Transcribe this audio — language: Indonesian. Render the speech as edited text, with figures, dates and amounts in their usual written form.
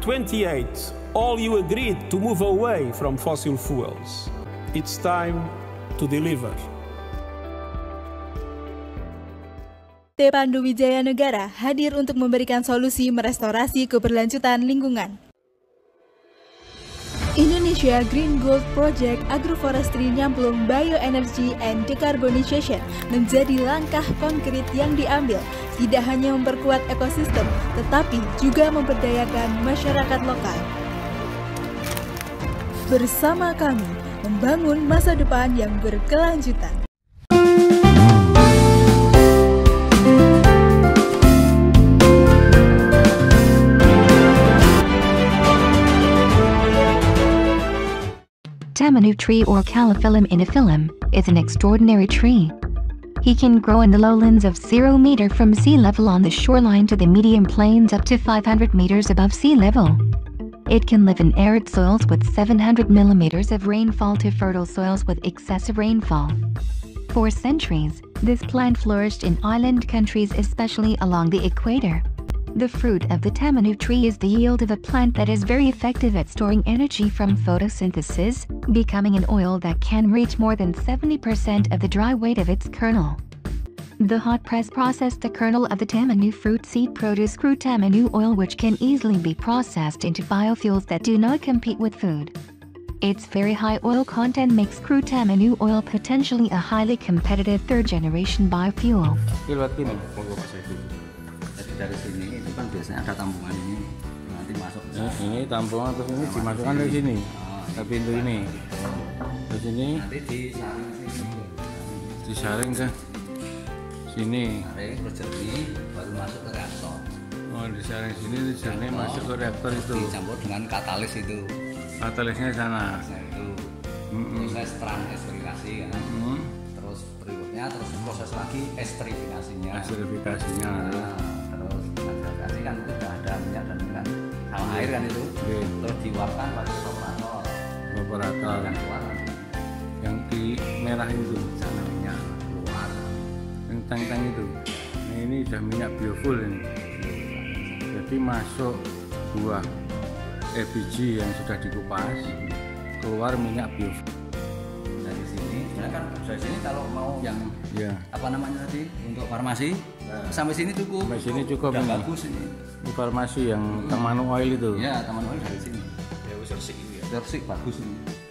28, all you agreed to move away from fossil fuels. It's time to deliver. PT Pandu Wijaya Negara hadir untuk memberikan solusi merestorasi keberlanjutan lingkungan. Indonesia Green Gold Project Agroforestry Nyamplung Bioenergy and Decarbonization menjadi langkah konkret yang diambil, tidak hanya memperkuat ekosistem, tetapi juga memberdayakan masyarakat lokal. Bersama kami, membangun masa depan yang berkelanjutan. Tamanu tree or Calophyllum iniphyllum is an extraordinary tree. He can grow in the lowlands of 0 meter from sea level on the shoreline to the medium plains up to 500 meters above sea level. It can live in arid soils with 700 millimeters of rainfall to fertile soils with excessive rainfall. For centuries, this plant flourished in island countries, especially along the equator. The fruit of the tamanu tree is the yield of a plant that is very effective at storing energy from photosynthesis, becoming an oil that can reach more than 70% of the dry weight of its kernel. The hot press processed the kernel of the tamanu fruit seed produce crude tamanu oil, which can easily be processed into biofuels that do not compete with food. Its very high oil content makes crude tamanu oil potentially a highly competitive third-generation biofuel. Dari sini itu kan biasanya ada tampungan ini, nanti masuk ini tampungan, terus ini dimasukkan dari sini ke pintu ini, ke sini nanti disaring ke sini, terus jernih baru masuk ke reaktor. Oh, disaring sini, jernih masuk ke reaktor itu, dicampur dengan katalis itu, katalisnya sana itu proses transesterifikasi kan, terus berikutnya terus proses lagi esterifikasinya. Terus kan udah ada minyak dan kan sama air kan itu, terus diuapkan pakai evaporator yang keluar nanti yang di merah itu sana minyak keluar, yang tank itu. Nah, ini udah minyak biofuel ini, jadi masuk buah LPG yang sudah dikupas, keluar minyak biofuel. Dari sini, sebenarnya kan dari sini kalau mau yang apa namanya tadi untuk farmasi, sampai sini cukup. Sampai sini cukup. Udah ini bagus ini. Di farmasi yang Tamanu Oil itu. Ya, Tamanu Oil dari sini. Ya, bersih bagus ini.